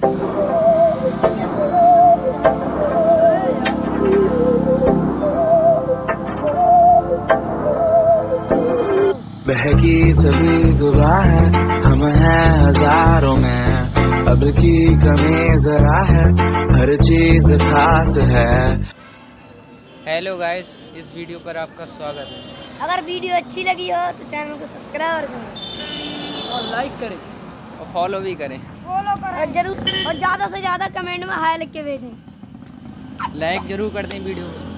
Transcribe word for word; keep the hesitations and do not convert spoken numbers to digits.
बहकी सभी जुबां है, हम हैं हजारों में, अब की कमी जरा है, हर चीज खास है। हेलो गाइस, इस वीडियो पर आपका स्वागत है। अगर वीडियो अच्छी लगी हो तो चैनल को सब्सक्राइब करें और लाइक करें और फॉलो भी करें। फॉलो करें और जरूर और ज़्यादा से ज़्यादा कमेंट में हाय लिख के भेजें। लाइक जरूर कर दें वीडियो।